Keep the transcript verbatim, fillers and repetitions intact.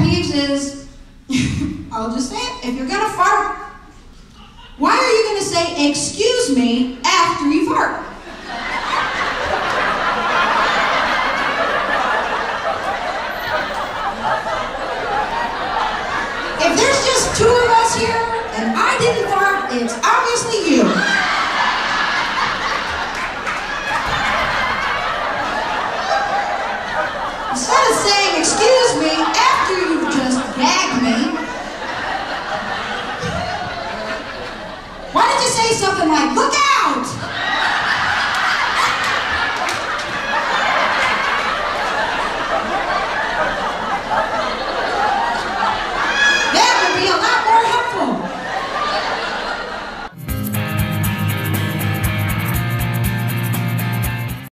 peeves is, I'll just say it, if you're gonna fart, why are you gonna say, excuse me, after you fart? If there's just two of us here, and I didn't fart, it's obviously you. Instead of saying, excuse me, after you've just gagged me, why don't you say something like, look